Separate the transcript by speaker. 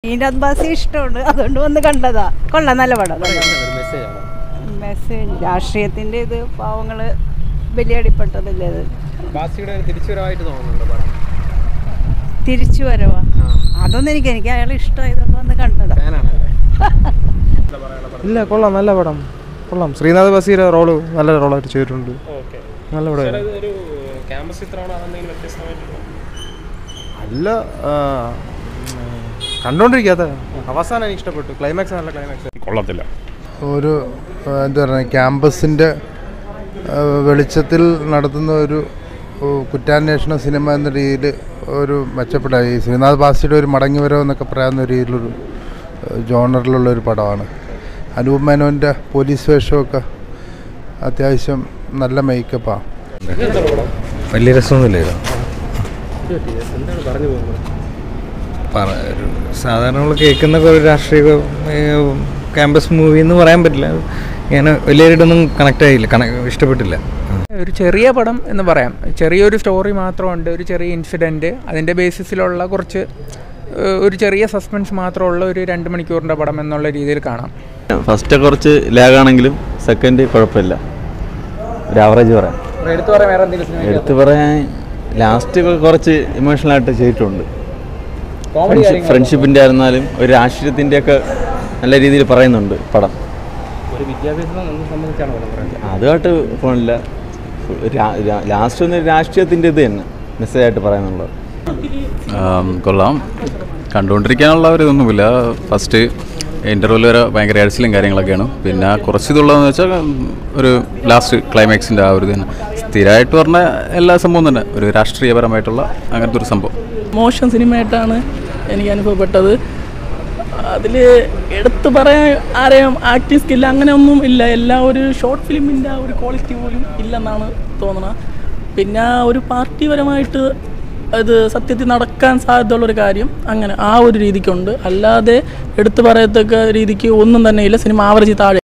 Speaker 1: ശ്രീനാഥ് ബാസി ഇഷ്ടമുണ്ട്, അതുകൊണ്ട് വന്ന് കണ്ടതാ. കൊള്ളാം, നല്ല പടം. മെസ്സേജ് രാഷ്ട്രീയത്തിൻ്റെ ഇത് പാവങ്ങൾ ബലിയടിപ്പെട്ടതല്ലേ അത്. തിരിച്ചു വരവാ അതൊന്നും എനിക്ക് അയാൾ ഇഷ്ടമായതുകൊണ്ട് വന്ന് കണ്ടതാ.
Speaker 2: ഇല്ല, കൊള്ളാം, നല്ല പടം, കൊള്ളാം. ശ്രീനാഥ് ബാസിയുടെ റോള് നല്ല റോളായിട്ട് ചെയ്തിട്ടുണ്ട്. നല്ല പടം. അല്ല, കണ്ടോണ്ടിരിക്കാത്ത അവസാനം എനിക്ക് ഇഷ്ടപ്പെട്ടു. ക്ലൈമാക്സ് നല്ല ക്ലൈമാക്സ്.
Speaker 3: കൊള്ളത്തില്ല.
Speaker 4: ഒരു എന്താ പറയുക, ക്യാമ്പസിൻ്റെ വെളിച്ചത്തിൽ നടത്തുന്ന ഒരു കുറ്റാന്വേഷണ സിനിമ എന്ന രീതിയിൽ ഒരു മെച്ചപ്പെട്ട ഈ ശ്രീനാഥ് ബാസിയുടെ ഒരു മടങ്ങി വരവ് എന്നൊക്കെ പറയാവുന്ന രീതിയിലൊരു ജോണറിലുള്ളൊരു പടമാണ്. അനൂപ് മേനോൻ്റെ പോലീസ് വേഷമൊക്കെ അത്യാവശ്യം നല്ല മേക്കപ്പാണ്.
Speaker 5: വലിയ രസമൊന്നുമില്ല. സാധാരണ നമ്മൾ കേൾക്കുന്ന ഒരു രാഷ്ട്രീയ ക്യാമ്പസ് മൂവി എന്ന് പറയാൻ പറ്റില്ല. ഇങ്ങനെ വലിയവരായിട്ടൊന്നും കണക്ട് ആയില്ല, ഇഷ്ടപ്പെട്ടില്ല.
Speaker 6: ഒരു ചെറിയ പടം എന്ന് പറയാം. ചെറിയൊരു സ്റ്റോറി മാത്രമുണ്ട്, ഒരു ചെറിയ ഇൻസിഡൻറ്റ്, അതിൻ്റെ ബേസിസിലുള്ള കുറച്ച് ഒരു ചെറിയ സസ്പെൻസ് മാത്രമുള്ള ഒരു 2 മണിക്കൂറിൻ്റെ പടം എന്നുള്ള രീതിയിൽ കാണാം.
Speaker 7: ഫസ്റ്റ് കുറച്ച് ലാഗാണെങ്കിലും സെക്കൻഡ് കുഴപ്പമില്ല, ഒരു ആവറേജ് പറയാം. എടുത്തു പറയാൻ ലാസ്റ്റ് കുറച്ച് ഇമോഷണലായിട്ട് ചെയ്തിട്ടുണ്ട്. ഫ്രണ്ട്ഷിപ്പിൻ്റെ ആയിരുന്നാലും ഒരു രാഷ്ട്രീയത്തിൻ്റെയൊക്കെ നല്ല രീതിയിൽ പറയുന്നുണ്ട് പടം. അതുമായിട്ട് പോണില്ല. ലാസ്റ്റ് ഒന്ന് രാഷ്ട്രീയത്തിൻ്റെ ഇത് തന്നെ മെസ്സേജായിട്ട് പറയുന്നുള്ളത്.
Speaker 8: കൊള്ളാം, കണ്ടുകൊണ്ടിരിക്കാനുള്ള ഒരു ഇതൊന്നുമില്ല. ഫസ്റ്റ് ഇൻ്റർവെൽ വരെ ഭയങ്കര അടിച്ചിലും കാര്യങ്ങളൊക്കെയാണ്. പിന്നെ കുറച്ച് ഇതുള്ളതെന്ന് വെച്ചാൽ ഒരു ലാസ്റ്റ് ക്ലൈമാക്സിൻ്റെ ആ ഒരു തന്നെ സ്ഥിരമായിട്ട് പറഞ്ഞ എല്ലാ സംഭവം തന്നെ ഒരു രാഷ്ട്രീയപരമായിട്ടുള്ള അങ്ങനത്തെ ഒരു സംഭവം.
Speaker 9: മോശം സിനിമയായിട്ടാണ് എനിക്ക് അനുഭവപ്പെട്ടത്. അതിൽ എടുത്തു പറയാൻ ആരെയും ആക്ടിങ് സ്കില്ല് അങ്ങനെ ഒന്നും ഇല്ല. എല്ലാം ഒരു ഷോർട്ട് ഫിലിമിൻ്റെ ഒരു ക്വാളിറ്റി പോലും ഇല്ലെന്നാണ് തോന്നുന്നത്. പിന്നെ ഒരു പാർട്ടിപരമായിട്ട് അത് സത്യത്തിൽ നടക്കാൻ സാധ്യതയുള്ളൊരു കാര്യം അങ്ങനെ ആ ഒരു രീതിക്കുണ്ട്. അല്ലാതെ എടുത്തു പറയത്തക്ക രീതിക്ക് ഒന്നും തന്നെ ഇല്ല. സിനിമ ആവറേജ് താഴെ.